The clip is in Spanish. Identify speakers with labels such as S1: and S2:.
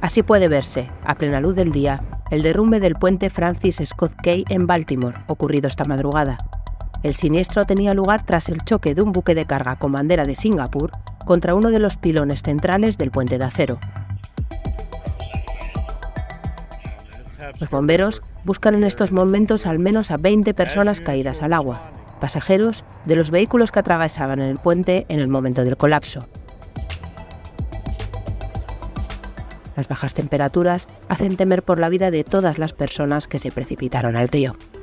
S1: Así puede verse, a plena luz del día, el derrumbe del puente Francis Scott Key en Baltimore, ocurrido esta madrugada. El siniestro tenía lugar tras el choque de un buque de carga con bandera de Singapur contra uno de los pilones centrales del puente de acero. Los bomberos buscan en estos momentos al menos a 20 personas caídas al agua, pasajeros de los vehículos que atravesaban el puente en el momento del colapso. Las bajas temperaturas hacen temer por la vida de todas las personas que se precipitaron al río.